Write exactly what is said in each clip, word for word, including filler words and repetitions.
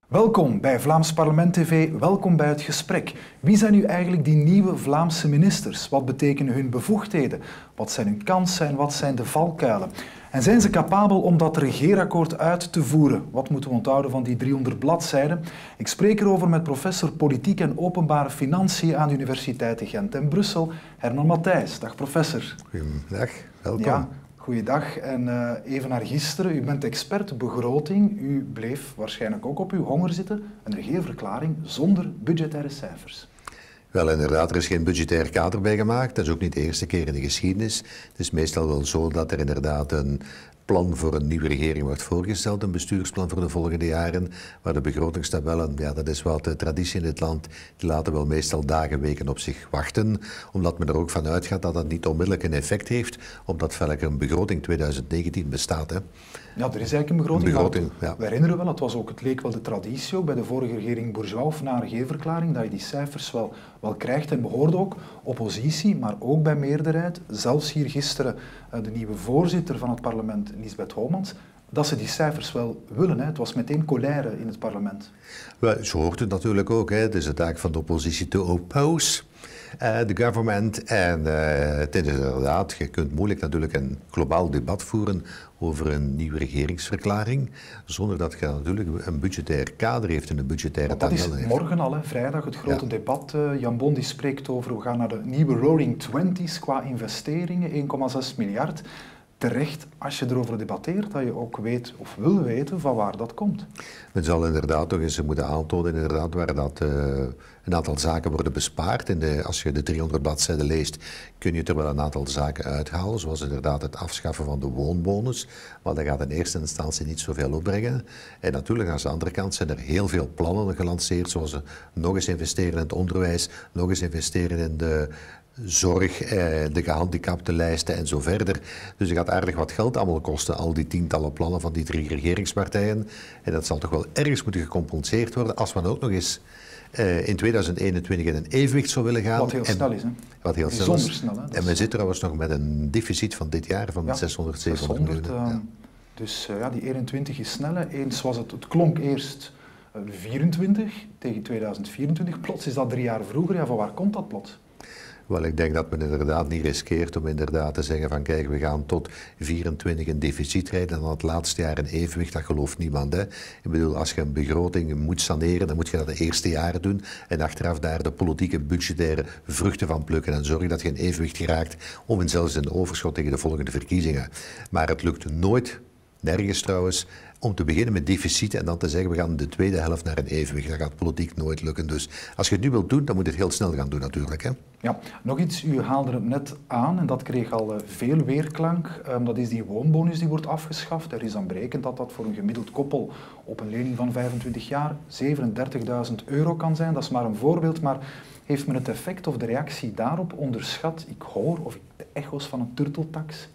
Welkom bij Vlaams Parlement T V, welkom bij het gesprek. Wie zijn nu eigenlijk die nieuwe Vlaamse ministers? Wat betekenen hun bevoegdheden? Wat zijn hun kansen en wat zijn de valkuilen? En zijn ze capabel om dat regeerakkoord uit te voeren? Wat moeten we onthouden van die driehonderd bladzijden? Ik spreek erover met professor Politiek en Openbare Financiën aan de Universiteiten Gent en Brussel, Herman Matthijs. Dag professor. Goedendag, welkom. Ja, goeiedag. En uh, even naar gisteren. U bent expert begroting. U bleef waarschijnlijk ook op uw honger zitten. Een regeerverklaring zonder budgettaire cijfers. Wel, inderdaad, er is geen budgettair kader bij gemaakt. Dat is ook niet de eerste keer in de geschiedenis. Het is meestal wel zo dat er inderdaad een plan voor een nieuwe regering wordt voorgesteld, een bestuursplan voor de volgende jaren, waar de begrotingstabellen, ja, dat is wat de traditie in dit land, die laten wel meestal dagen, weken op zich wachten, omdat men er ook van uitgaat dat dat niet onmiddellijk een effect heeft, omdat feitelijk een begroting tweeduizend negentien bestaat. Hè. Ja, er is eigenlijk een begroting. Een begroting ja. We herinneren wel, het, was ook, het leek wel de traditie ook bij de vorige regering Bourgeois of na een regeerverklaring, dat je die cijfers wel, wel krijgt. En we hoorden ook oppositie, maar ook bij meerderheid, zelfs hier gisteren uh, de nieuwe voorzitter van het parlement, Liesbeth Homans, dat ze die cijfers wel willen. Hè. Het was meteen colère in het parlement. Wel, zo hoort het natuurlijk ook. Hè. Het is de taak van de oppositie te oppose uh, de government. En uh, het is inderdaad, je kunt moeilijk natuurlijk een globaal debat voeren over een nieuwe regeringsverklaring, zonder dat je natuurlijk een budgettair kader heeft en een budgettaire tabel heeft. Dat is morgen al, hè, vrijdag, het grote ja. debat. Uh, Jan Bon die spreekt over, we gaan naar de nieuwe Roaring Twenties qua investeringen, één komma zes miljard. Terecht, als je erover debatteert, dat je ook weet of wil weten van waar dat komt. Men zal inderdaad toch eens moeten aantonen inderdaad, waar dat, uh, een aantal zaken worden bespaard. In de, als je de driehonderd bladzijden leest, kun je er wel een aantal zaken uithalen, zoals inderdaad het afschaffen van de woonbonus. Maar dat gaat in eerste instantie niet zoveel opbrengen. En natuurlijk, aan de andere kant zijn er heel veel plannen gelanceerd, zoals uh, nog eens investeren in het onderwijs, nog eens investeren in de zorg, eh, de gehandicaptenlijsten en zo verder. Dus het gaat aardig wat geld allemaal kosten, al die tientallen plannen van die drie regeringspartijen. En dat zal toch wel ergens moeten gecompenseerd worden als men ook nog eens uh, in tweeduizend eenentwintig in een evenwicht zou willen gaan. Wat heel en, snel is, hè? Wat heel snel is. Snel, hè? En men zit trouwens nog met een deficit van dit jaar van ja, zeshonderd, zevenhonderd miljoen. Uh, ja. Dus uh, ja, die eenentwintig is snel. Hè. Eens was het, het klonk eerst uh, vierentwintig tegen tweeduizend vierentwintig. Plots is dat drie jaar vroeger. Ja, van waar komt dat plots? Wel, ik denk dat men inderdaad niet riskeert om inderdaad te zeggen van kijk, we gaan tot vierentwintig een deficit rijden en dan het laatste jaar een evenwicht, dat gelooft niemand. Hè. Ik bedoel, als je een begroting moet saneren, dan moet je dat de eerste jaren doen en achteraf daar de politieke, budgettaire vruchten van plukken en zorgen dat je in evenwicht geraakt of in zelfs een overschot tegen de volgende verkiezingen. Maar het lukt nooit, nergens trouwens, om te beginnen met deficit en dan te zeggen we gaan de tweede helft naar een evenwicht. Dat gaat politiek nooit lukken. Dus als je het nu wilt doen, dan moet je het heel snel gaan doen natuurlijk. Hè? Ja, nog iets, u haalde het net aan en dat kreeg al uh, veel weerklank. Um, dat is die woonbonus die wordt afgeschaft. Er is dan berekend dat dat voor een gemiddeld koppel op een lening van vijfentwintig jaar zevenendertigduizend euro kan zijn. Dat is maar een voorbeeld, maar heeft men het effect of de reactie daarop onderschat? Ik hoor, of de echo's van een turteltax.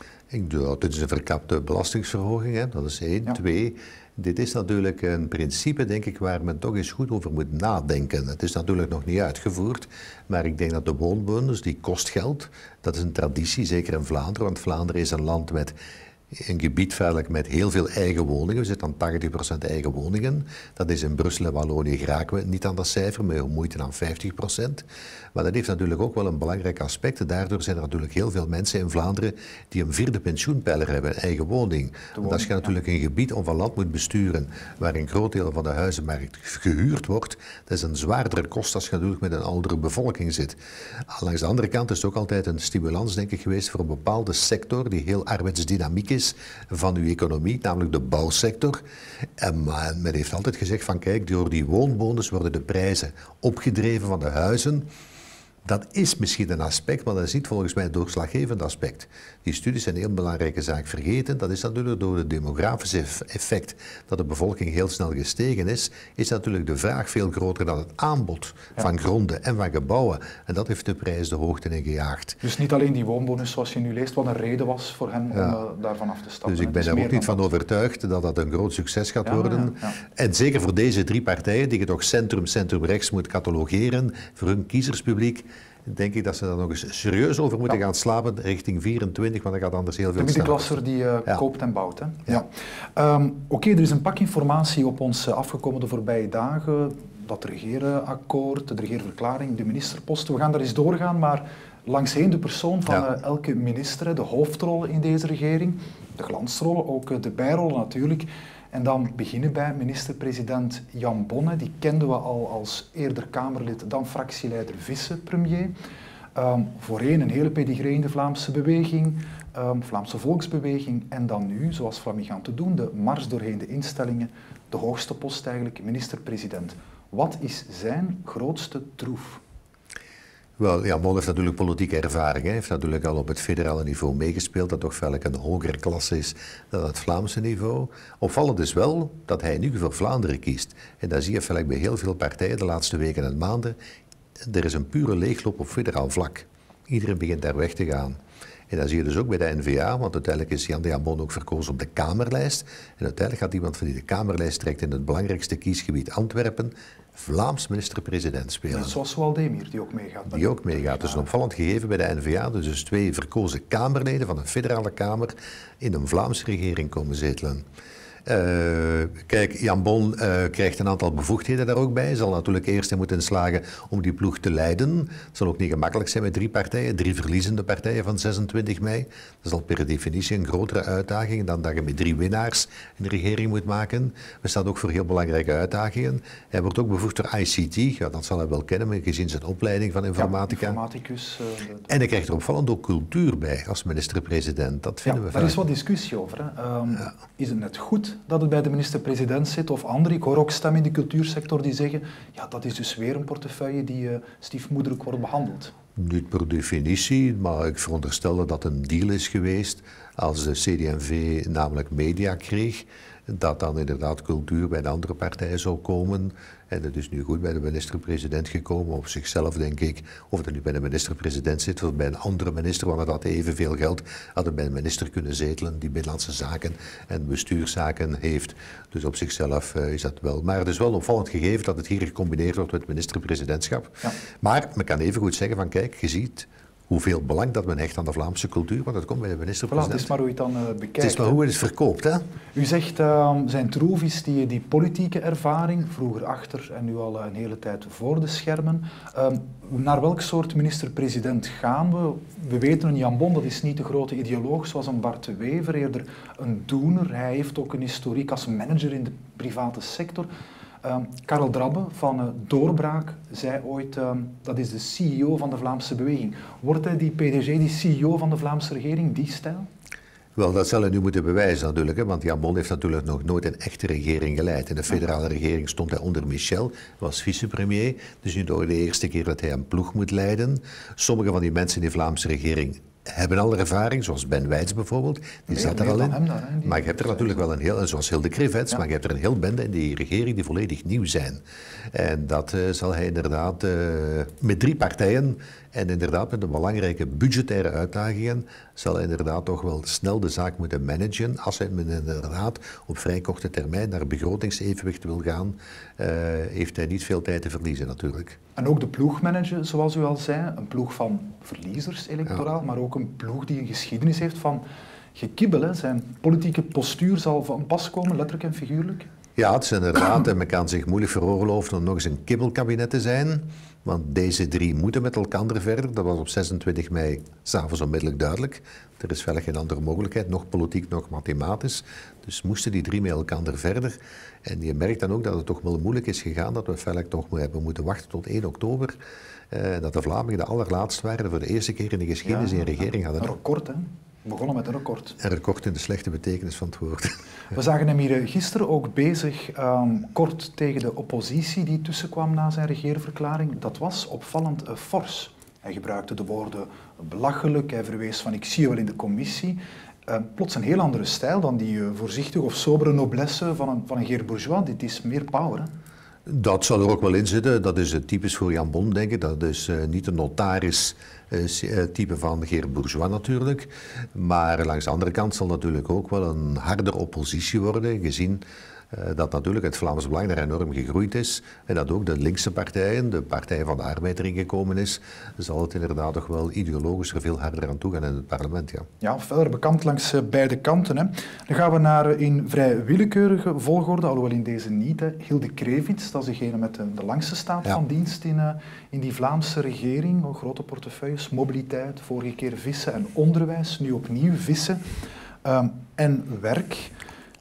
Ik doe, dit is een verkapte belastingsverhoging, hè. Dat is één. Ja. Twee, dit is natuurlijk een principe, denk ik, waar men toch eens goed over moet nadenken. Het is natuurlijk nog niet uitgevoerd, maar ik denk dat de woonbonus, die kost geld. Dat is een traditie, zeker in Vlaanderen, want Vlaanderen is een land met een gebied feitelijk met heel veel eigen woningen. We zitten aan tachtig procent eigen woningen. Dat is in Brussel en Wallonië geraken we niet aan dat cijfer, maar we moeite aan vijftig procent. Maar dat heeft natuurlijk ook wel een belangrijk aspect. Daardoor zijn er natuurlijk heel veel mensen in Vlaanderen die een vierde pensioenpijler hebben, een eigen woning. Want als je natuurlijk een gebied of een land moet besturen waar een groot deel van de huizenmarkt gehuurd wordt, dat is een zwaardere kost als je natuurlijk met een oudere bevolking zit. Langs de andere kant is het ook altijd een stimulans, denk ik, geweest voor een bepaalde sector die heel arbeidsdynamiek is van uw economie, namelijk de bouwsector. En men heeft altijd gezegd van kijk, door die woonbonus worden de prijzen opgedreven van de huizen. Dat is misschien een aspect, maar dat is niet volgens mij het doorslaggevende aspect. Die studies zijn een heel belangrijke zaak vergeten. Dat is natuurlijk door het demografische effect dat de bevolking heel snel gestegen is, is natuurlijk de vraag veel groter dan het aanbod ja. van gronden en van gebouwen. En dat heeft de prijs de hoogte in gejaagd. Dus niet alleen die woonbonus zoals je nu leest, wat een reden was voor hen ja. om uh, daarvan af te stappen. Dus ik ben er ook niet van dat. overtuigd dat dat een groot succes gaat ja, worden. Ja, ja. En zeker voor deze drie partijen, die je toch centrum, centrum-rechts moet catalogeren, voor hun kiezerspubliek, denk ik dat ze daar nog eens serieus over moeten ja. gaan slapen richting vierentwintig, want dat gaat anders heel veel de middenklasser die uh, ja. koopt en bouwt. Hè? Ja. Ja. Um, Oké, okay, er is een pak informatie op ons uh, afgekomen de voorbije dagen. Dat regeerakkoord, de regeerverklaring, de ministerposten. We gaan daar eens doorgaan, maar langsheen de persoon van ja. uh, elke minister, de hoofdrollen in deze regering, de glansrollen, ook uh, de bijrollen natuurlijk. En dan beginnen bij minister-president Jan Bon. Die kenden we al als eerder Kamerlid, dan fractieleider vice-premier. Um, voorheen een hele pedigree in de Vlaamse beweging, um, Vlaamse volksbeweging. En dan nu, zoals Flamigant te doen, de mars doorheen de instellingen, de hoogste post eigenlijk, minister-president. Wat is zijn grootste troef? Wel, Jan Bon heeft natuurlijk politieke ervaring. Hij heeft natuurlijk al op het federale niveau meegespeeld, dat toch vaak een hogere klasse is dan het Vlaamse niveau. Opvallend is wel dat hij nu voor Vlaanderen kiest. En dat zie je vaak bij heel veel partijen de laatste weken en maanden. Er is een pure leegloop op federaal vlak. Iedereen begint daar weg te gaan. En dat zie je dus ook bij de N V A, want uiteindelijk is Jan de Jan Bon ook verkozen op de Kamerlijst. En uiteindelijk gaat iemand van die de Kamerlijst trekt in het belangrijkste kiesgebied Antwerpen Vlaams minister-president spelen. Net zoals Waldemir, die ook meegaat. Die ook meegaat. Dus een opvallend gegeven bij de N V A. Dus, dus twee verkozen Kamerleden van een federale Kamer in een Vlaamse regering komen zetelen. Uh, kijk, Jan Bon uh, krijgt een aantal bevoegdheden daar ook bij. Hij zal natuurlijk eerst moeten slagen om die ploeg te leiden. Het zal ook niet gemakkelijk zijn met drie partijen, drie verliezende partijen van zesentwintig mei. Dat is al per definitie een grotere uitdaging dan dat je met drie winnaars een regering moet maken. We staan ook voor heel belangrijke uitdagingen. Hij wordt ook bevoegd door I C T, ja, dat zal hij wel kennen, maar gezien zijn opleiding van informatica. Ja, informaticus. Uh, de... En hij krijgt er opvallend ook cultuur bij als minister-president. Dat vinden ja, we daar vaak. is wat discussie over. Hè. Um, ja. Is het net goed dat het bij de minister-president zit of anderen? Ik hoor ook stemmen in de cultuursector die zeggen, ja, dat is dus weer een portefeuille die uh, stiefmoederlijk wordt behandeld. Niet per definitie, maar ik veronderstel dat dat een deal is geweest als de C D en V namelijk media kreeg, dat dan inderdaad cultuur bij de andere partijen zou komen. En dat is nu goed bij de minister-president gekomen. Op zichzelf denk ik, of het nu bij de minister-president zit of bij een andere minister, want het had evenveel geld, had het bij een minister kunnen zetelen die binnenlandse zaken en bestuurszaken heeft. Dus op zichzelf uh, is dat wel. Maar het is wel opvallend gegeven dat het hier gecombineerd wordt met het minister-presidentschap. Ja. Maar men kan even goed zeggen van kijk, je ziet hoeveel belang dat men hecht aan de Vlaamse cultuur, want dat komt bij de minister-president. Voilà, het is maar hoe je het dan uh, bekijkt. Het is maar hoe het is verkoopt, hè? U zegt, uh, zijn troef is die, die politieke ervaring, vroeger achter en nu al uh, een hele tijd voor de schermen. Uh, naar welk soort minister-president gaan we? We weten, een Jan Bon, dat is niet de grote ideoloog zoals een Bart de Wever, eerder een doener. Hij heeft ook een historiek als manager in de private sector. Uh, Karel Drabbe van uh, Doorbraak zei ooit, uh, dat is de C E O van de Vlaamse beweging. Wordt hij die P D G, die C E O van de Vlaamse regering, die stijl? Wel, dat zal hij nu moeten bewijzen natuurlijk, hè, want Jan Bon heeft natuurlijk nog nooit een echte regering geleid. In de federale regering stond hij onder Michel, was vicepremier. Dus nu de eerste keer dat hij een ploeg moet leiden. Sommige van die mensen in de Vlaamse regering hebben al ervaring, zoals Ben Wijts bijvoorbeeld, die nee, staat er al in. Daar, hè, maar je hebt er natuurlijk wel een heel, zoals Hilde Krivets, ja. maar je hebt er een heel bende in die regering die volledig nieuw zijn. En dat uh, zal hij inderdaad uh, met drie partijen en inderdaad met de belangrijke budgettaire uitdagingen zal hij inderdaad toch wel snel de zaak moeten managen. Als hij inderdaad op vrij korte termijn naar begrotingsevenwicht wil gaan, uh, heeft hij niet veel tijd te verliezen natuurlijk. En ook de ploeg managen, zoals u al zei, een ploeg van verliezers electoraal, ja. maar ook een ploeg die een geschiedenis heeft van gekibbel. Hè. Zijn politieke postuur zal van pas komen, letterlijk en figuurlijk. Ja, het is inderdaad, en men kan zich moeilijk veroorloven om nog eens een kibbelkabinet te zijn. Want deze drie moeten met elkaar verder. Dat was op zesentwintig mei s'avonds onmiddellijk duidelijk. Er is verder geen andere mogelijkheid, nog politiek, nog mathematisch. Dus moesten die drie met elkaar verder. En je merkt dan ook dat het toch wel moeilijk is gegaan, dat we verder toch hebben moeten wachten tot één oktober. Uh, dat de Vlamingen de allerlaatst waren, voor de eerste keer in de geschiedenis ja, in een regering hadden. Een record, hè? We begonnen met een record. Een record in de slechte betekenis van het woord. We zagen hem hier gisteren ook bezig, um, kort tegen de oppositie die tussenkwam na zijn regeerverklaring. Dat was opvallend uh, fors. Hij gebruikte de woorden belachelijk, hij verwees van ik zie je wel in de commissie. Uh, plots een heel andere stijl dan die uh, voorzichtige of sobere noblesse van een, van een Geert Bourgeois. Dit is meer power, hè? Dat zal er ook wel in zitten. Dat is het typisch voor Jan Bon, denk ik. Dat is uh, niet een notaris uh, type van Geert Bourgeois natuurlijk. Maar langs de andere kant zal natuurlijk ook wel een harder oppositie worden, gezien uh, dat natuurlijk het Vlaams Belang daar enorm gegroeid is en dat ook de linkse partijen, de Partij van de Arbeid erin gekomen is, zal het inderdaad toch wel ideologisch er veel harder aan toe gaan in het parlement. Ja, ja verder bekend langs uh, beide kanten. Hè. Dan gaan we naar uh, in vrij willekeurige volgorde, alhoewel in deze niet. Hè. Hilde Krevits, dat is degene met de, de langste staat ja. van dienst in, uh, in die Vlaamse regering. Oh, grote portefeuilles, mobiliteit, vorige keer vissen en onderwijs, nu opnieuw vissen um, en werk.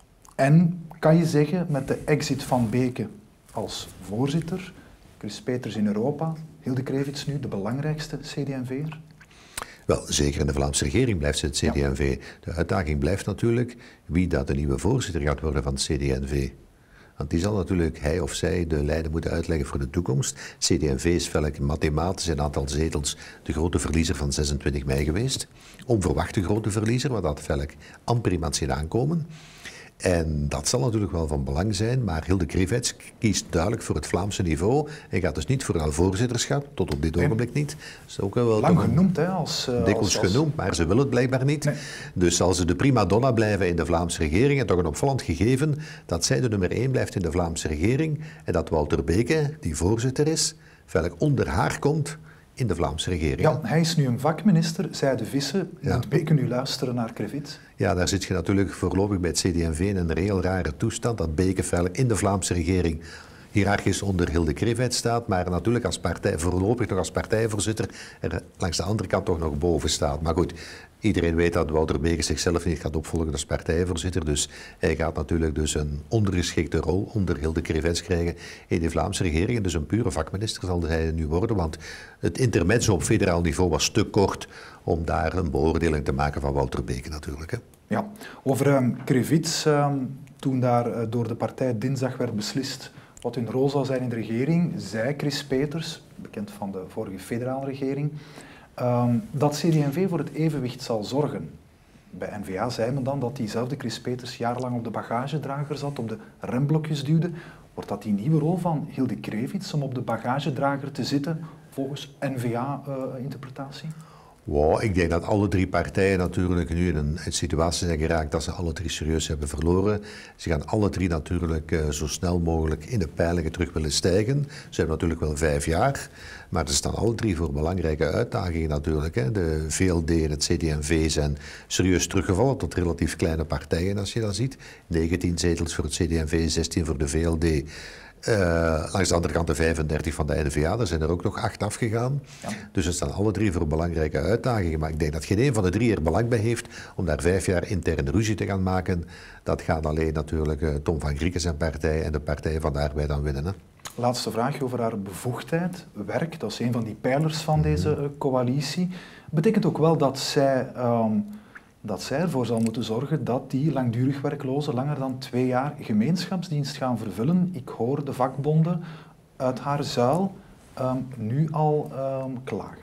En kan je zeggen, met de exit van Beke als voorzitter, Chris Peters in Europa, Hilde Krevits nu de belangrijkste C D en V'er? Wel, zeker in de Vlaamse regering blijft ze het C D en V. Ja. De uitdaging blijft natuurlijk wie dat de nieuwe voorzitter gaat worden van het C D en V. Want die zal natuurlijk, hij of zij, de lijnen moeten uitleggen voor de toekomst. C D en V is velk mathematisch in aantal zetels de grote verliezer van zesentwintig mei geweest. Onverwachte grote verliezer, want dat velk amper iemand zien aankomen. En dat zal natuurlijk wel van belang zijn, maar Hilde Krevits kiest duidelijk voor het Vlaamse niveau en gaat dus niet voor een voorzitterschap, tot op dit ogenblik niet. Dat is ook wel lang genoemd, hè? Als, uh, dikwijls als... genoemd, maar ze wil het blijkbaar niet. Nee. Dus zal ze de prima donna blijven in de Vlaamse regering, en toch een opvallend gegeven dat zij de nummer één blijft in de Vlaamse regering en dat Wouter Beke, die voorzitter is, velk onder haar komt in de Vlaamse regering. Ja, hij is nu een vakminister, zij de vissen. Ja. Moet Beke nu luisteren naar Krevits? Ja, daar zit je natuurlijk voorlopig bij het C D en V in een heel rare toestand, dat Beke feitelijk in de Vlaamse regering hiërarchisch onder Hilde Krevits staat, maar natuurlijk als partij, voorlopig nog als partijvoorzitter er langs de andere kant toch nog boven staat. Maar goed, iedereen weet dat Wouter Beke zichzelf niet gaat opvolgen als partijvoorzitter, dus hij gaat natuurlijk dus een ondergeschikte rol onder Hilde Krevits krijgen in de Vlaamse regering. Dus een pure vakminister zal hij nu worden, want het intermezzo op federaal niveau was te kort om daar een beoordeling te maken van Wouter Beke natuurlijk. Hè. Ja, over um, Krevits, um, toen daar uh, door de partij dinsdag werd beslist wat hun rol zou zijn in de regering, zei Chris Peters, bekend van de vorige federale regering, um, dat C D en V voor het evenwicht zal zorgen. Bij N V A zei men dan dat diezelfde Chris Peters jarenlang op de bagagedrager zat, op de remblokjes duwde. Wordt dat die nieuwe rol van Hilde Krevits om op de bagagedrager te zitten, volgens N V A-interpretatie? Uh, Wow, ik denk dat alle drie partijen natuurlijk nu in een, een situatie zijn geraakt dat ze alle drie serieus hebben verloren. Ze gaan alle drie natuurlijk uh, zo snel mogelijk in de peilingen terug willen stijgen. Ze hebben natuurlijk wel vijf jaar, maar ze staan alle drie voor belangrijke uitdagingen natuurlijk. Hè. De V L D en het C D en V zijn serieus teruggevallen tot relatief kleine partijen als je dat ziet. negentien zetels voor het C D en V, zestien voor de V L D. Uh, langs de andere kant de vijfendertig van de N V A, daar zijn er ook nog acht afgegaan. Ja. Dus ze staan alle drie voor belangrijke uitdagingen. Maar ik denk dat geen een van de drie er belang bij heeft om daar vijf jaar interne ruzie te gaan maken. Dat gaat alleen natuurlijk uh, Tom van Grieken zijn partij en de Partij van de Arbeid aan winnen. Hè. Laatste vraagje over haar bevoegdheid. Werk, dat is een van die pijlers van mm-hmm. deze uh, coalitie. Betekent ook wel dat zij... Um, dat zij ervoor zal moeten zorgen dat die langdurig werklozen langer dan twee jaar gemeenschapsdienst gaan vervullen. Ik hoor de vakbonden uit haar zuil um, nu al um, klagen.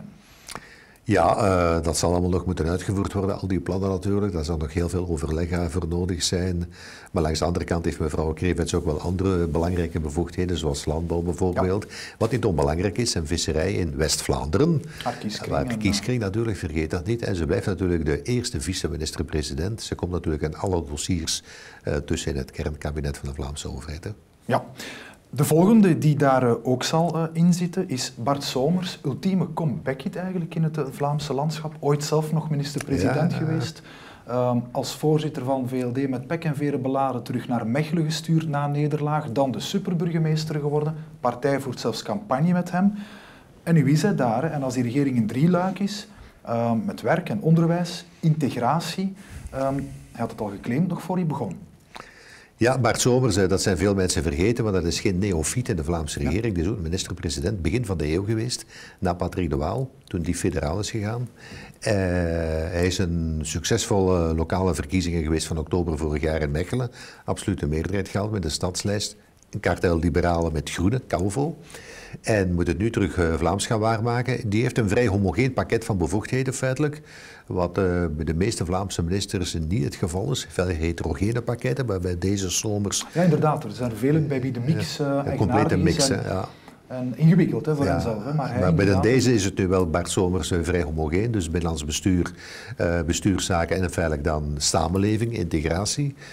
Ja, uh, dat zal allemaal nog moeten uitgevoerd worden, al die plannen natuurlijk. Daar zal nog heel veel overleg voor nodig zijn. Maar langs de andere kant heeft mevrouw Krevits ook wel andere belangrijke bevoegdheden, zoals landbouw bijvoorbeeld. Ja. Wat niet onbelangrijk is, en visserij in West-Vlaanderen. Haar kieskring. Waar kieskring natuurlijk, vergeet dat niet. En ze blijft natuurlijk de eerste vice-minister-president. Ze komt natuurlijk in alle dossiers uh, tussen in het kernkabinet van de Vlaamse overheid. Hè. Ja. De volgende die daar uh, ook zal uh, in zitten is Bart Somers. Ultieme comeback-hit eigenlijk in het uh, Vlaamse landschap. Ooit zelf nog minister-president ja. geweest. Um, als voorzitter van V L D met pek en veren beladen terug naar Mechelen gestuurd na nederlaag. Dan de superburgemeester geworden. Partij voert zelfs campagne met hem. En nu is hij daar. Hè. En als die regering in drie luik is, um, met werk en onderwijs, integratie. Um, hij had het al geclaimd nog voor hij begon. Ja, Bart Somers, dat zijn veel mensen vergeten, maar dat is geen neofiet in de Vlaamse regering. Die is ook minister-president begin van de eeuw geweest, na Patrick de Waal, toen die federaal is gegaan. Uh, hij is een succesvolle lokale verkiezingen geweest van oktober vorig jaar in Mechelen. Absolute meerderheid gehaald met de stadslijst. Een kartel liberalen met groene, Calvo. En moet het nu terug uh, Vlaams gaan waarmaken. Die heeft een vrij homogeen pakket van bevoegdheden feitelijk. Wat uh, bij de meeste Vlaamse ministers niet het geval is. Veel heterogene pakketten, maar bij deze Somers... Ja, inderdaad. Er zijn er velen bij wie de mix uh, een complete mix, hè, ja. En ingewikkeld hè, voor ja, henzelf. Hè, maar hij maar bij deze is het nu wel Bart Somers uh, vrij homogeen. Dus binnenlands bestuur, uh, bestuurszaken en feitelijk dan samenleving, integratie.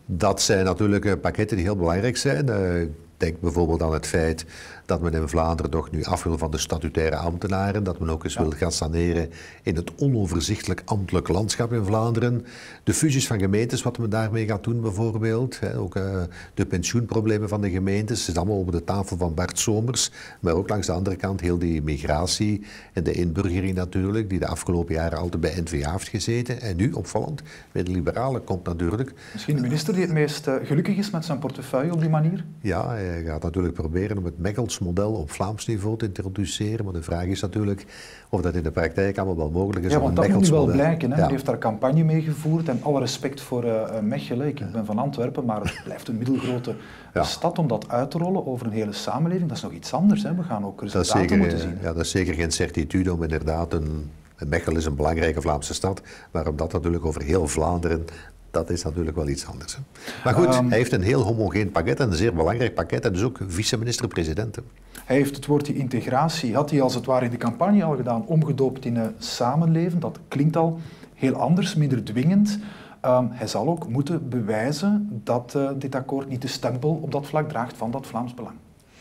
Dat zijn natuurlijk pakketten die heel belangrijk zijn. Uh, Denk bijvoorbeeld aan het feit dat men in Vlaanderen toch nu af wil van de statutaire ambtenaren, dat men ook eens ja. wil gaan saneren in het onoverzichtelijk ambtelijk landschap in Vlaanderen. De fusies van gemeentes, wat men daarmee gaat doen bijvoorbeeld. Hè. Ook uh, de pensioenproblemen van de gemeentes, het is allemaal op de tafel van Bart Somers. Maar ook langs de andere kant heel die migratie en de inburgering natuurlijk, die de afgelopen jaren altijd bij N V A heeft gezeten. En nu, opvallend, bij de liberalen komt natuurlijk... Misschien de minister die het meest uh, gelukkig is met zijn portefeuille op die manier? Ja, hij gaat natuurlijk proberen om het Mechels-model op Vlaams niveau te introduceren. Maar de vraag is natuurlijk of dat in de praktijk allemaal wel mogelijk is. Ja, want dat moet nu wel blijken. Hè? Ja. Hij heeft daar campagne mee gevoerd en alle respect voor uh, Mechelen. Ik ben van Antwerpen, maar het blijft een middelgrote ja. stad om dat uit te rollen over een hele samenleving. Dat is nog iets anders. Hè? We gaan ook resultaten zeker, moeten zien. Ja, dat is zeker geen certitude om inderdaad een... Mechelen is een belangrijke Vlaamse stad, maar om dat natuurlijk over heel Vlaanderen... Dat is natuurlijk wel iets anders. Hè. Maar goed, um, hij heeft een heel homogeen pakket en een zeer belangrijk pakket. En dus ook vice-minister-president. Hij heeft het woordje integratie, had hij als het ware in de campagne al gedaan, omgedoopt in een samenleven. Dat klinkt al heel anders, minder dwingend. Um, hij zal ook moeten bewijzen dat uh, dit akkoord niet de stempel op dat vlak draagt van dat Vlaams Belang.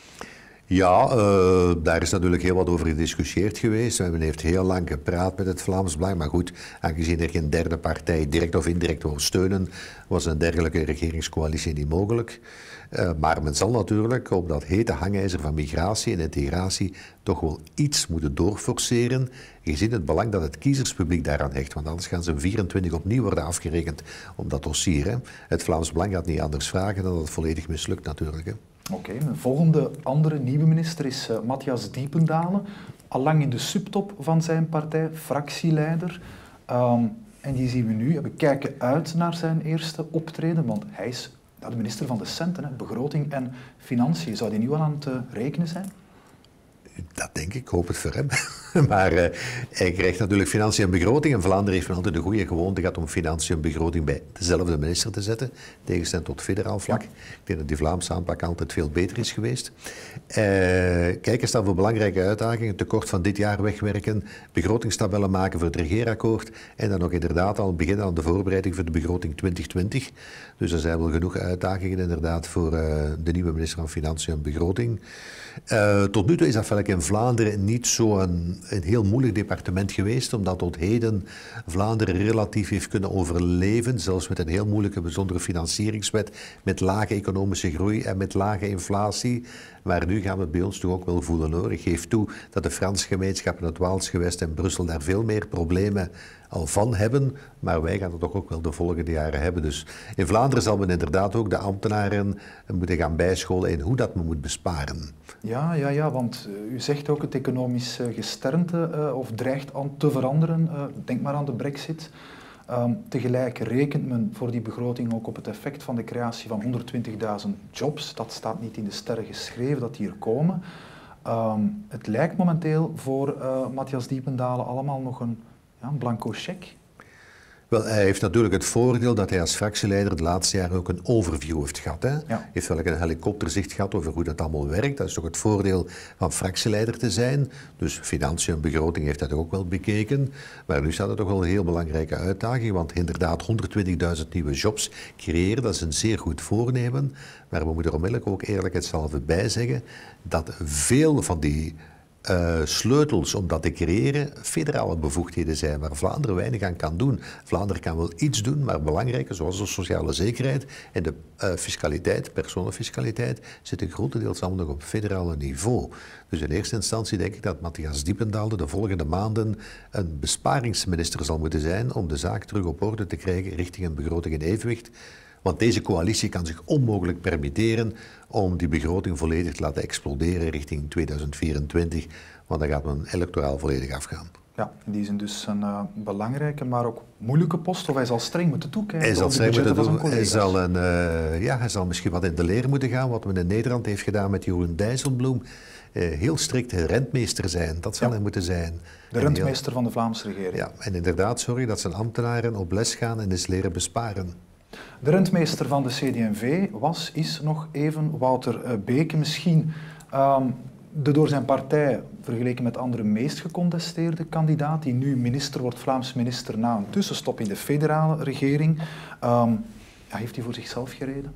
Ja, uh, daar is natuurlijk heel wat over gediscussieerd geweest. Men heeft heel lang gepraat met het Vlaams Belang. Maar goed, aangezien er geen derde partij direct of indirect wil steunen, was een dergelijke regeringscoalitie niet mogelijk. Uh, maar men zal natuurlijk op dat hete hangijzer van migratie en integratie toch wel iets moeten doorforceren, gezien het belang dat het kiezerspubliek daaraan hecht. Want anders gaan ze vierentwintig opnieuw worden afgerekend op dat dossier. Hè. Het Vlaams Belang gaat niet anders vragen dan dat het volledig mislukt natuurlijk. Hè. Oké, okay, de volgende andere nieuwe minister is uh, Matthias Diependalen, allang in de subtop van zijn partij, fractieleider. Um, en die zien we nu, we kijken uit naar zijn eerste optreden, want hij is de minister van de centen, hè, begroting en financiën. Zou die nu al aan het uh, rekenen zijn? Dat denk ik, ik hoop het voor hem. Maar uh, hij krijgt natuurlijk financiën en begroting. En Vlaanderen heeft altijd de goede gewoonte gehad om financiën en begroting bij dezelfde minister te zetten, tegenstelling tot federaal vlak. Ja. Ik denk dat die Vlaamse aanpak altijd veel beter is geweest. Uh, kijk eens dan voor belangrijke uitdagingen. Tekort van dit jaar wegwerken, begrotingstabellen maken voor het regeerakkoord en dan ook inderdaad al beginnen aan de voorbereiding voor de begroting twintig twintig. Dus er zijn wel genoeg uitdagingen inderdaad voor uh, de nieuwe minister van Financiën en Begroting. Uh, tot nu toe is dat velk in Vlaanderen niet zo'n een, een heel moeilijk departement geweest, omdat tot heden Vlaanderen relatief heeft kunnen overleven, zelfs met een heel moeilijke bijzondere financieringswet, met lage economische groei en met lage inflatie. Maar nu gaan we het bij ons toch ook wel voelen hoor. Ik geef toe dat de Franse gemeenschap in het Waals gewest en Brussel daar veel meer problemen al van hebben, maar wij gaan het toch ook wel de volgende jaren hebben. Dus in Vlaanderen zal men inderdaad ook de ambtenaren moeten gaan bijscholen in hoe dat men moet besparen. Ja, ja, ja, want uh, u zegt ook het economisch uh, gesternte uh, of dreigt aan te veranderen. Uh, denk maar aan de brexit. Um, tegelijk rekent men voor die begroting ook op het effect van de creatie van honderdtwintigduizend jobs. Dat staat niet in de sterren geschreven dat die er komen. Um, het lijkt momenteel voor uh, Matthias Diependalen allemaal nog een, ja, een blanco cheque. Wel, hij heeft natuurlijk het voordeel dat hij als fractieleider de laatste jaren ook een overview heeft gehad. Hij ja. heeft wel een helikopterzicht gehad over hoe dat allemaal werkt. Dat is toch het voordeel van fractieleider te zijn. Dus financiën en begroting heeft hij ook wel bekeken. Maar nu staat er toch wel een heel belangrijke uitdaging. Want inderdaad, honderdtwintigduizend nieuwe jobs creëren, dat is een zeer goed voornemen. Maar we moeten er onmiddellijk ook eerlijkheidshalve bij zeggen dat veel van die Uh, sleutels om dat te creëren federale bevoegdheden zijn waar Vlaanderen weinig aan kan doen. Vlaanderen kan wel iets doen, maar belangrijker, zoals de sociale zekerheid en de uh, fiscaliteit, personenfiscaliteit, zitten grotendeels allemaal nog op federale niveau. Dus in eerste instantie denk ik dat Matthias Diependalen de volgende maanden een besparingsminister zal moeten zijn om de zaak terug op orde te krijgen richting een begroting in evenwicht. Want deze coalitie kan zich onmogelijk permitteren om die begroting volledig te laten exploderen richting tweeduizend vierentwintig, want dan gaat men electoraal volledig afgaan. Ja, in die zin dus een uh, belangrijke, maar ook moeilijke post, of hij zal streng moeten toekijken. Hij zal streng moeten doen. Hij zal, een, uh, ja, hij zal misschien wat in de leer moeten gaan, wat men in Nederland heeft gedaan met Jeroen Dijsselbloem. Uh, heel strikt rentmeester zijn, dat zal ja. hij moeten zijn. De rentmeester heel, van de Vlaamse regering. Ja, en inderdaad zorgen dat zijn ambtenaren op les gaan en eens leren besparen. De rentmeester van de C D en V was, is nog even Wouter Beke. Misschien um, de door zijn partij vergeleken met andere meest gecontesteerde kandidaat, die nu minister wordt, Vlaams minister, na een tussenstop in de federale regering. Um, Ja, heeft hij voor zichzelf gereden?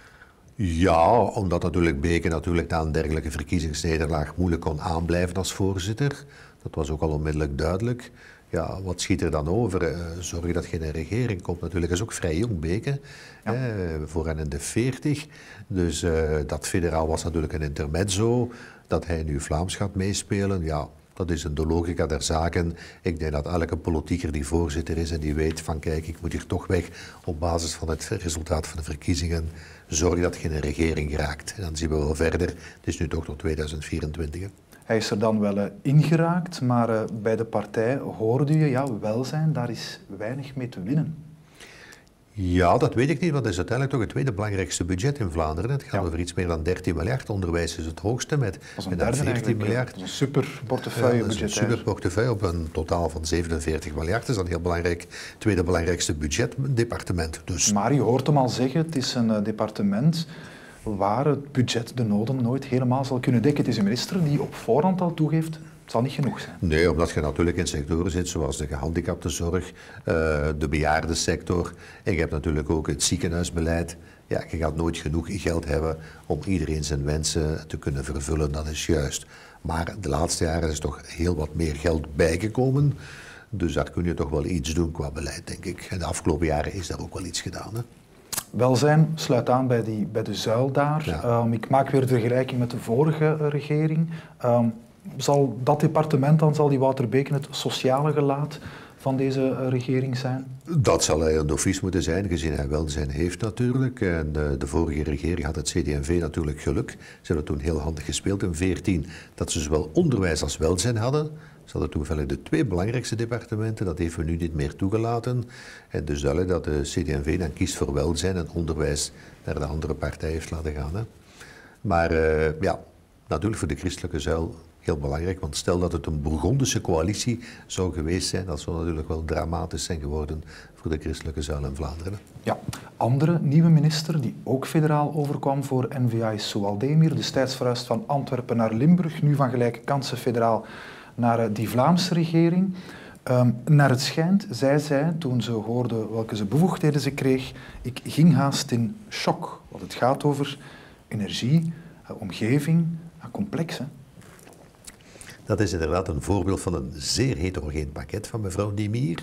Ja, omdat natuurlijk Beke natuurlijk na een dergelijke verkiezingsnederlaag moeilijk kon aanblijven als voorzitter. Dat was ook al onmiddellijk duidelijk. Ja, wat schiet er dan over? Uh, zorg dat geen regering komt natuurlijk. Dat is ook vrij jong, Beke. Ja. Eh, voor hen in de veertig. Dus uh, dat federaal was natuurlijk een intermezzo. Dat hij nu Vlaams gaat meespelen, ja, dat is de logica der zaken. Ik denk dat elke politieker die voorzitter is en die weet van kijk, ik moet hier toch weg op basis van het resultaat van de verkiezingen. Zorg dat geen regering raakt. En dan zien we wel verder. Het is nu toch tot tweeduizend vierentwintig. Hè. Hij is er dan wel uh, ingeraakt, maar uh, bij de partij hoorde je, ja, welzijn, daar is weinig mee te winnen. Ja, dat weet ik niet, want het is uiteindelijk toch het tweede belangrijkste budget in Vlaanderen. Het gaat ja. over iets meer dan dertien miljard. Onderwijs is het hoogste met, met veertien miljard. Een super portefeuillebudget. Ja, een super portefeuille op een totaal van zevenenveertig miljard. Dat is een heel belangrijk, tweede belangrijkste budgetdepartement. Dus. Maar je hoort hem al zeggen, het is een uh, departement waar het budget de noden nooit helemaal zal kunnen dekken. Het is een minister die op voorhand al toegeeft, het zal niet genoeg zijn. Nee, omdat je natuurlijk in sectoren zit zoals de gehandicaptenzorg, uh, de bejaardensector en je hebt natuurlijk ook het ziekenhuisbeleid. Ja, je gaat nooit genoeg geld hebben om iedereen zijn wensen te kunnen vervullen, dat is juist. Maar de laatste jaren is toch heel wat meer geld bijgekomen. Dus daar kun je toch wel iets doen qua beleid, denk ik. En de afgelopen jaren is daar ook wel iets gedaan, hè? Welzijn sluit aan bij, die, bij de zuil daar. Ja. Um, ik maak weer de vergelijking met de vorige uh, regering. Um, zal dat departement dan, zal die Wouter Beke het sociale gelaat van deze uh, regering zijn? Dat zal hij een advies moeten zijn, gezien hij welzijn heeft natuurlijk. En de, de vorige regering had het C D en V natuurlijk geluk. Ze hebben toen heel handig gespeeld in veertien, dat ze zowel onderwijs als welzijn hadden. Ze hadden toevallig de twee belangrijkste departementen, dat heeft we nu niet meer toegelaten. En dus duidelijk dat de C D en V dan kiest voor welzijn en onderwijs naar de andere partij heeft laten gaan. Hè. Maar uh, ja, natuurlijk voor de christelijke zuil heel belangrijk, want stel dat het een Bourgondische coalitie zou geweest zijn, dat zou natuurlijk wel dramatisch zijn geworden voor de christelijke zuil in Vlaanderen. Ja, andere nieuwe minister die ook federaal overkwam voor N V A is Soualdemir, destijds verhuisd van Antwerpen naar Limburg, nu van gelijke kansen federaal naar die Vlaamse regering. Um, naar het schijnt, zei zij, toen ze hoorde welke ze bevoegdheden ze kreeg, ik ging haast in shock. Want het gaat over energie, uh, omgeving, uh, complex. Hè? Dat is inderdaad een voorbeeld van een zeer heterogeen pakket van mevrouw Dimier.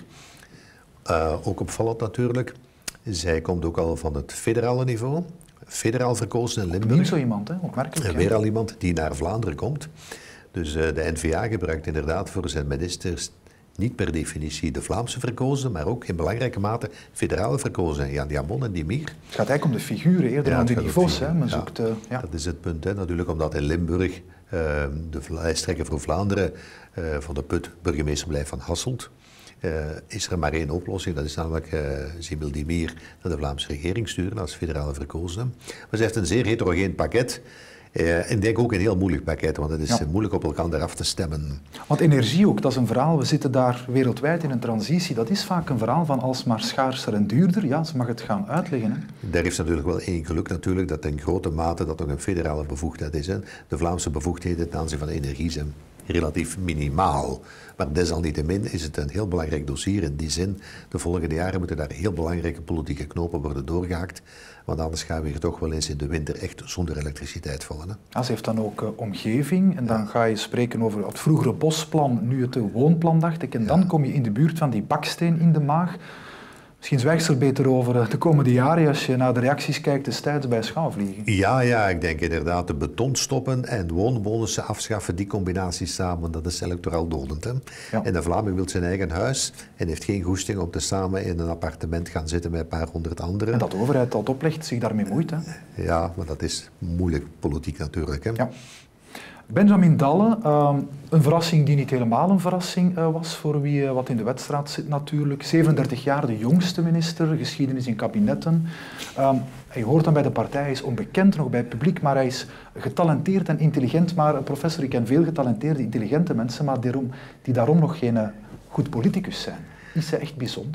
Uh, ook opvallend natuurlijk. Zij komt ook al van het federale niveau. Federaal verkozen in Limburg. Niet zo iemand, hè? Opmerkelijk. En weer al iemand die naar Vlaanderen komt. Dus uh, de N V A gebruikt inderdaad voor zijn ministers niet per definitie de Vlaamse verkozen, maar ook in belangrijke mate federale verkozen. Jan Diamon en Dimier. Het gaat eigenlijk om de figuren eerder ja, dan de niveaus. Hè? Men ja, zoekt, uh, ja. Dat is het punt, hè? Natuurlijk omdat in Limburg uh, de lijsttrekker voor Vlaanderen uh, van de Put burgemeester blijft van Hasselt. Uh, is er maar één oplossing, dat is namelijk uh, Sibylle Dimier naar de Vlaamse regering sturen als federale verkozene. Maar ze heeft een zeer heterogeen pakket. Uh, en denk ook een heel moeilijk pakket, want het is ja. moeilijk op elkaar af te stemmen. Want energie ook, dat is een verhaal, we zitten daar wereldwijd in een transitie. Dat is vaak een verhaal van alsmaar schaarser en duurder. Ja, ze mag het gaan uitleggen. Hè? Daar heeft natuurlijk wel één geluk natuurlijk, dat in grote mate dat nog een federale bevoegdheid is. Hè. De Vlaamse bevoegdheden ten aanzien van energie zijn relatief minimaal. Maar desalniettemin is het een heel belangrijk dossier in die zin. De volgende jaren moeten daar heel belangrijke politieke knopen worden doorgehakt. Want anders gaan we hier toch wel eens in de winter echt zonder elektriciteit vallen. Hè? Ja, ze heeft dan ook uh, omgeving en dan ja. ga je spreken over het vroegere bosplan, nu het woonplan, dacht ik. En ja. dan kom je in de buurt van die baksteen in de maag. Misschien zwijgt ze er beter over de komende jaren als je naar de reacties kijkt destijds bij schouwvliegen. Ja, ja, ik denk inderdaad de beton stoppen en woonbonussen afschaffen, die combinatie samen, dat is electoraal dodend. Hè? Ja. En de Vlaming wil zijn eigen huis en heeft geen goesting om te samen in een appartement gaan zitten met een paar honderd anderen. En dat de overheid dat oplegt, zich daarmee moeit. Hè? Ja, maar dat is moeilijk politiek natuurlijk. Hè? Ja. Benjamin Dalle, uh, een verrassing die niet helemaal een verrassing uh, was voor wie uh, wat in de wedstrijd zit natuurlijk. zevenendertig jaar, de jongste minister, geschiedenis in kabinetten. Uh, je hoort dan bij de partij, hij is onbekend nog bij het publiek, maar hij is getalenteerd en intelligent. Maar uh, professor, ik ken veel getalenteerde, intelligente mensen, maar daarom, die daarom nog geen uh, goed politicus zijn. Is hij echt bijzonder?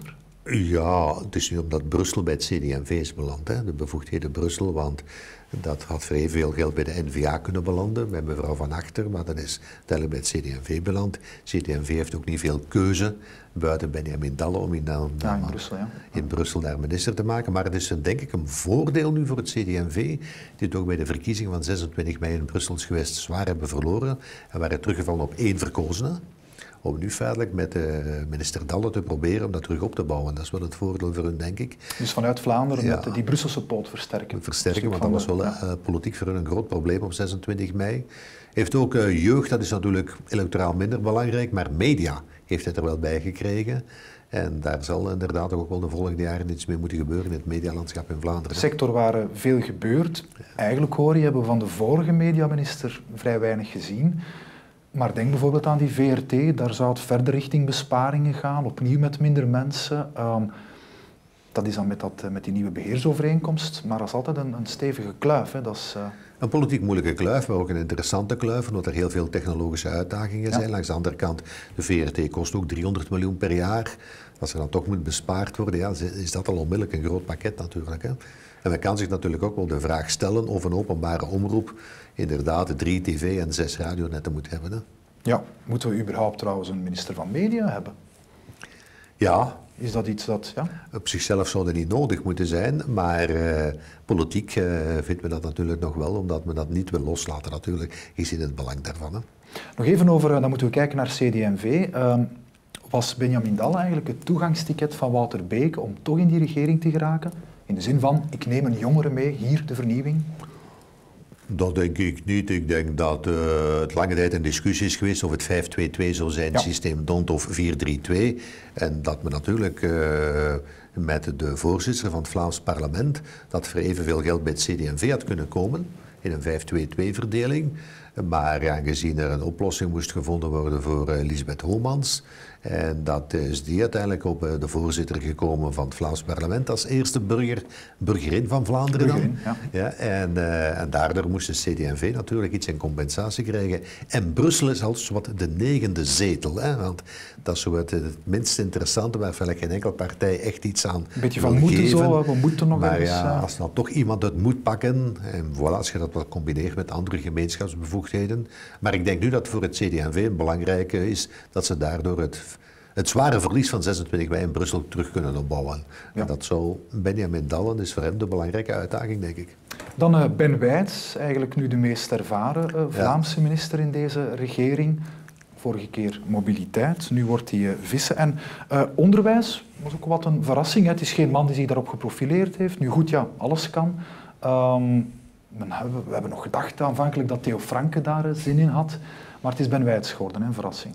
Ja, het is niet omdat Brussel bij het C D en V is beland, hè, de bevoegdheden Brussel, want dat had voor evenveel geld bij de N V A kunnen belanden, bij mevrouw Van Achter, maar dat is uiteindelijk bij het C D en V beland. C D en V heeft ook niet veel keuze buiten Benjamin Dalle om in, dan, ja, in, Brussel, ja. in Brussel daar minister te maken. Maar het is een, denk ik een voordeel nu voor het C D en V, die toch bij de verkiezingen van zesentwintig mei in Brussels geweest zwaar hebben verloren en waren teruggevallen op één verkozene. Om nu feitelijk met uh, minister Dalle te proberen om dat terug op te bouwen. Dat is wel het voordeel voor hun, denk ik. Dus vanuit Vlaanderen ja. met die Brusselse poot versterken. Versterken, want dat was wel uh, politiek voor hun een groot probleem op zesentwintig mei. Heeft ook uh, jeugd, dat is natuurlijk electoraal minder belangrijk, maar media heeft het er wel bij gekregen. En daar zal inderdaad ook wel de volgende jaren iets mee moeten gebeuren in het medialandschap in Vlaanderen. Sector waar uh, veel gebeurt. Ja. Eigenlijk hoor je, hebben we van de vorige mediaminister vrij weinig gezien. Maar denk bijvoorbeeld aan die V R T, daar zou het verder richting besparingen gaan, opnieuw met minder mensen. Um, dat is dan met, dat, met die nieuwe beheersovereenkomst, maar dat is altijd een, een stevige kluif. Hè. Dat is, uh... Een politiek moeilijke kluif, maar ook een interessante kluif, omdat er heel veel technologische uitdagingen zijn. Ja. Langs de andere kant, de V R T kost ook driehonderd miljoen per jaar. Als er dan toch moet bespaard worden, ja, is dat al onmiddellijk een groot pakket natuurlijk. Hè. En men kan zich natuurlijk ook wel de vraag stellen of een openbare omroep inderdaad drie tv- en zes radionetten moet hebben. Hè. Ja, moeten we überhaupt trouwens een minister van Media hebben? Ja. Is dat iets dat... Ja? Op zichzelf zou dat niet nodig moeten zijn, maar uh, politiek uh, vindt men dat natuurlijk nog wel, omdat men dat niet wil loslaten natuurlijk, is in het belang daarvan. Hè. Nog even over, dan moeten we kijken naar C D en V. Uh, was Benjamin Dalle eigenlijk het toegangsticket van Wouter Beke om toch in die regering te geraken? In de zin van, ik neem een jongere mee, hier de vernieuwing? Dat denk ik niet. Ik denk dat uh, het lange tijd een discussie is geweest of het vijf twee twee zou zijn, ja. Systeem D O N T of vier drie twee. En dat men natuurlijk uh, met de voorzitter van het Vlaams parlement, dat voor evenveel geld bij het C D en V had kunnen komen, in een vijf twee twee verdeling. Maar aangezien er een oplossing moest gevonden worden voor uh, Lisbeth Homans, en dat is die uiteindelijk op uh, de voorzitter gekomen van het Vlaams parlement als eerste burger, burgerin van Vlaanderen. Burgerin, ja. Ja, en, uh, en daardoor moest de C D en V natuurlijk iets in compensatie krijgen. En Brussel is als wat de negende zetel, hè, want dat is zo het, het minst interessante waar geen enkele partij echt iets aan Een beetje van moeten geven. Zo, we moeten nog maar eens... ja, Uh... als dan toch iemand het moet pakken, en voilà, als je dat wat combineert met andere gemeenschapsbevoegdheden. Maar ik denk nu dat voor het C D en V belangrijk is dat ze daardoor het, het zware verlies van zesentwintig mei in Brussel terug kunnen opbouwen. Ja. En dat zou Benjamin Dalle, is voor hem de belangrijke uitdaging, denk ik. Dan uh, Ben Wijts, eigenlijk nu de meest ervaren uh, Vlaamse ja. minister in deze regering. Vorige keer mobiliteit, nu wordt hij uh, vissen. En uh, onderwijs was ook wat een verrassing. Hè. Het is geen man die zich daarop geprofileerd heeft. Nu goed, ja, alles kan. Um, we hebben nog gedacht aanvankelijk dat Theo Franke daar uh, zin in had. Maar het is Ben Wijts geworden, hè, een verrassing.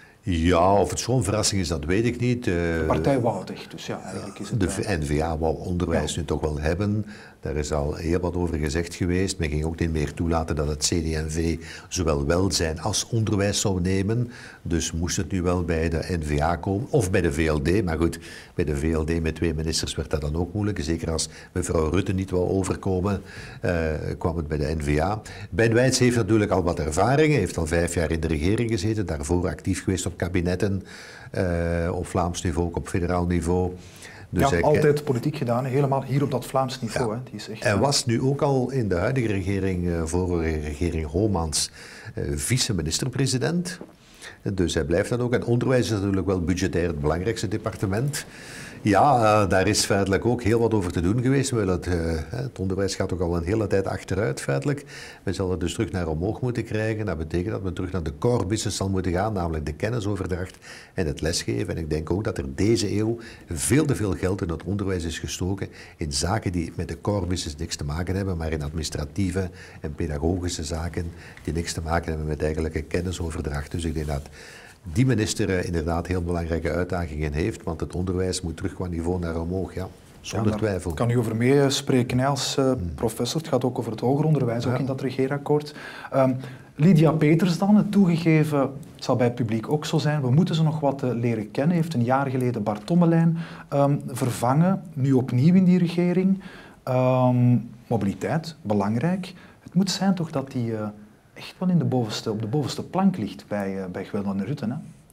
Ja, of het zo'n verrassing is, dat weet ik niet. Uh, de partij wou het echt, dus ja, eigenlijk is het... De uh, N V A wou onderwijs ja. nu toch wel hebben. Daar is al heel wat over gezegd geweest. Men ging ook niet meer toelaten dat het C D en V zowel welzijn als onderwijs zou nemen. Dus moest het nu wel bij de N V A komen, of bij de V L D. Maar goed, bij de V L D met twee ministers werd dat dan ook moeilijk. Zeker als mevrouw Rutte niet wou overkomen, uh, kwam het bij de N V A. Ben Wijts heeft natuurlijk al wat ervaring. Hij heeft al vijf jaar in de regering gezeten. Daarvoor actief geweest op kabinetten, uh, op Vlaams niveau, ook op federaal niveau. Dus ja, hij, altijd politiek gedaan, helemaal hier op dat Vlaams niveau. Ja. Hè. Die is echt, hij uh, was nu ook al in de huidige regering, uh, vorige regering Homans, uh, vice-minister-president. Dus hij blijft dat ook. En onderwijs is natuurlijk wel budgetair het belangrijkste departement. Ja, uh, daar is feitelijk ook heel wat over te doen geweest. Het, uh, het onderwijs gaat ook al een hele tijd achteruit feitelijk. We zullen het dus terug naar omhoog moeten krijgen. Dat betekent dat we terug naar de core business zal moeten gaan, namelijk de kennisoverdracht en het lesgeven. En ik denk ook dat er deze eeuw veel te veel geld in het onderwijs is gestoken in zaken die met de core business niks te maken hebben, maar in administratieve en pedagogische zaken die niks te maken hebben met eigenlijke kennisoverdracht. Dus ik denk dat die minister uh, inderdaad heel belangrijke uitdagingen heeft, want het onderwijs moet terug qua niveau naar omhoog, ja, zonder ja, twijfel. Ik kan u over meespreken als uh, hmm. professor. Het gaat ook over het hoger onderwijs, ja. ook in dat regeerakkoord. Um, Lydia Peters dan, het toegegeven, het zal bij het publiek ook zo zijn, we moeten ze nog wat uh, leren kennen, heeft een jaar geleden Bart Tommelijn um, vervangen, nu opnieuw in die regering. Um, mobiliteit, belangrijk. Het moet zijn toch dat die... Uh, echt wel in de bovenste, op de bovenste plank ligt bij, uh, bij Gwendolyn Rutte, hè?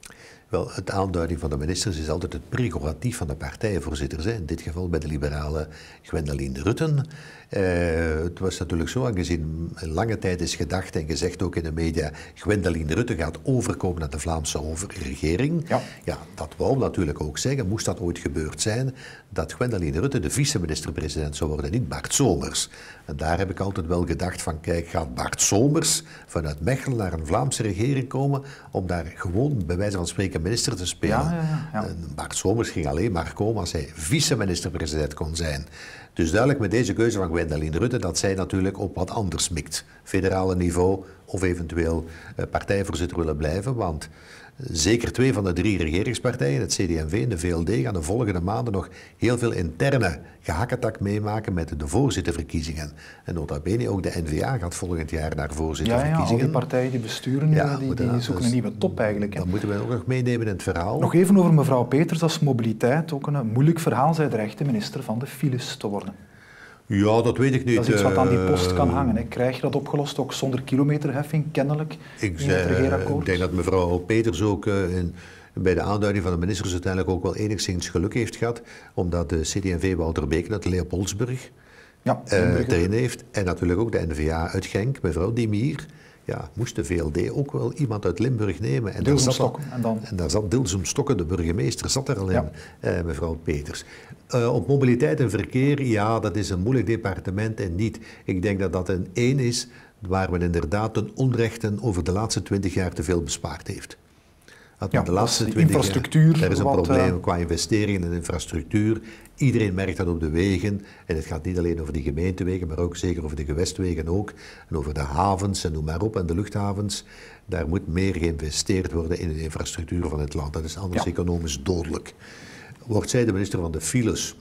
Wel, het aanduiding van de ministers is altijd het prerogatief van de partijvoorzitters. Hè. In dit geval bij de liberale Gwendoline Rutten. Uh, het was natuurlijk zo, aangezien lange tijd is gedacht en gezegd ook in de media, Gwendoline Rutten gaat overkomen naar de Vlaamse regering. Ja. Ja, dat wou natuurlijk ook zeggen, moest dat ooit gebeurd zijn, dat Gwendoline Rutten de vice-minister-president zou worden, niet Bart Somers. En daar heb ik altijd wel gedacht van, kijk, gaat Bart Somers vanuit Mechelen naar een Vlaamse regering komen om daar gewoon, bij wijze van spreken, minister te spelen? Ja, ja, ja. En Bart Somers ging alleen maar komen als hij vice-minister-president kon zijn. Dus duidelijk met deze keuze van Gwendoline Rutten dat zij natuurlijk op wat anders mikt. Federale niveau of eventueel partijvoorzitter willen blijven, want zeker twee van de drie regeringspartijen, het C D en V en de V L D, gaan de volgende maanden nog heel veel interne gehakketak meemaken met de voorzitterverkiezingen. En nota bene ook de N V A gaat volgend jaar naar voorzitterverkiezingen. Ja, ja, al die partijen die besturen nu, ja, die, die zoeken dus een nieuwe top eigenlijk. Hè. Dat moeten we ook nog meenemen in het verhaal. Nog even over mevrouw Peters als mobiliteit. Ook een moeilijk verhaal. Zij dreigt de minister van de files te worden. Ja, dat weet ik niet. Dat is iets wat aan die post kan hangen. Hè. Krijg je dat opgelost, ook zonder kilometerheffing, kennelijk, ik in het regeerakkoord? Ik denk dat mevrouw Peters ook uh, in, bij de aanduiding van de ministers uiteindelijk ook wel enigszins geluk heeft gehad, omdat de C D en V Wouter Beken uit Leopoldsburg ja, uh, erin heeft. En natuurlijk ook de N V A uit Genk, mevrouw Dimier. Ja, moest de V L D ook wel iemand uit Limburg nemen. En daar, zat al, en, dan... en daar zat Dilsum Stokken, de burgemeester, zat er al in, ja. uh, mevrouw Peters. Uh, op mobiliteit en verkeer, ja, dat is een moeilijk departement en niet. Ik denk dat dat een één is waar men inderdaad ten onrechte over de laatste twintig jaar te veel bespaard heeft. Dat ja, de laatste de twintig infrastructuur. Jaar, er is een wat, probleem uh... qua investeringen in infrastructuur. Iedereen merkt dat op de wegen. En het gaat niet alleen over de gemeentewegen, maar ook zeker over de gewestwegen ook. En over de havens en noem maar op, en de luchthavens. Daar moet meer geïnvesteerd worden in de infrastructuur van het land. Dat is anders ja. economisch dodelijk. Wordt zij de minister van de files?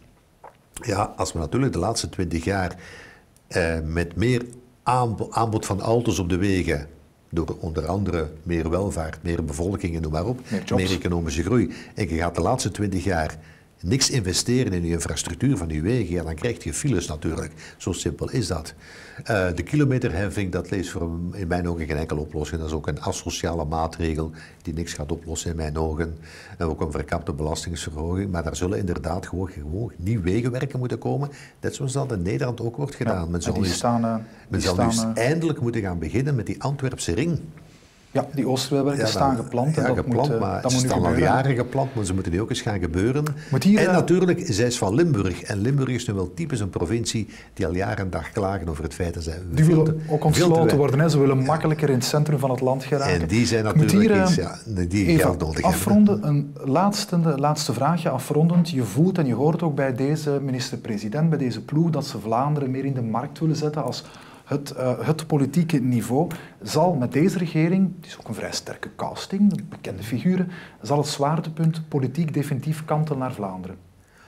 Ja, als we natuurlijk de laatste twintig jaar eh, met meer aanbod, aanbod van auto's op de wegen, door onder andere meer welvaart, meer bevolking en noem maar op, meer, meer economische groei. En je gaat de laatste twintig jaar niks investeren in je infrastructuur van je wegen, ja, dan krijg je files natuurlijk. Zo simpel is dat. Uh, de kilometerheffing, dat leest voor in mijn ogen geen enkele oplossing. Dat is ook een asociale maatregel die niks gaat oplossen in mijn ogen. En ook een verkapte belastingsverhoging. Maar daar zullen inderdaad gewoon, gewoon nieuw wegenwerken moeten komen. Net zoals dat in Nederland ook wordt gedaan. Ja, men zal die dus, staan, uh, men zal staan, dus uh, eindelijk moeten gaan beginnen met die Antwerpse ring. Ja, die Oosterweelwerken ja, staan geplant. Ja, en dat geplant, moet, maar dat ze moet staan al jaren geplant, maar ze moeten nu ook eens gaan gebeuren. Hier, en uh, natuurlijk, zij is van Limburg. En Limburg is nu wel typisch een provincie die al jaren en dag klagen over het feit dat zij... Die willen ook ontsloten worden. Hè. Ze willen ja. makkelijker in het centrum van het land geraken. En die zijn natuurlijk hier, iets, ja, die geld nodig afronden, hebben. Een laatste, laatste vraagje afrondend. Je voelt en je hoort ook bij deze minister-president, bij deze ploeg, dat ze Vlaanderen meer in de markt willen zetten als... Het, uh, het politieke niveau zal met deze regering, het is ook een vrij sterke casting, bekende figuren, zal het zwaartepunt politiek definitief kantelen naar Vlaanderen?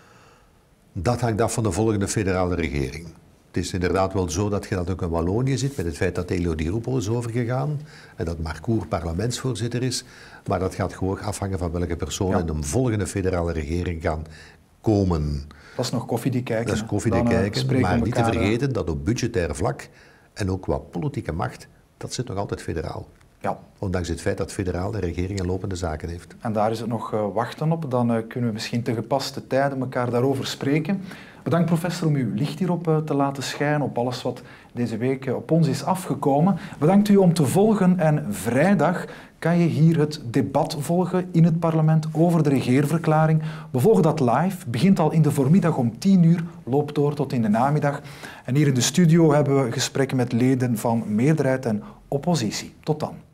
Dat hangt af van de volgende federale regering. Het is inderdaad wel zo dat je dat ook in Wallonië ziet, met het feit dat Elio Di Rupo is overgegaan en dat Marcourt parlementsvoorzitter is. Maar dat gaat gewoon afhangen van welke personen ja. in een volgende federale regering gaan komen. Dat is nog koffiedik kijken. Dat is koffiedik kijken, maar niet te vergeten dat op budgetair vlak en ook qua politieke macht, dat zit nog altijd federaal. Ja. Ondanks het feit dat federaal de regering een lopende zaken heeft. En daar is het nog uh, wachten op. Dan uh, kunnen we misschien te gepaste tijden elkaar daarover spreken. Bedankt professor om uw licht hierop uh, te laten schijnen, op alles wat deze week uh, op ons is afgekomen. Bedankt u om te volgen en vrijdag kan je hier het debat volgen in het parlement over de regeerverklaring. We volgen dat live, begint al in de voormiddag om tien uur, loopt door tot in de namiddag. En hier in de studio hebben we gesprekken met leden van meerderheid en oppositie. Tot dan.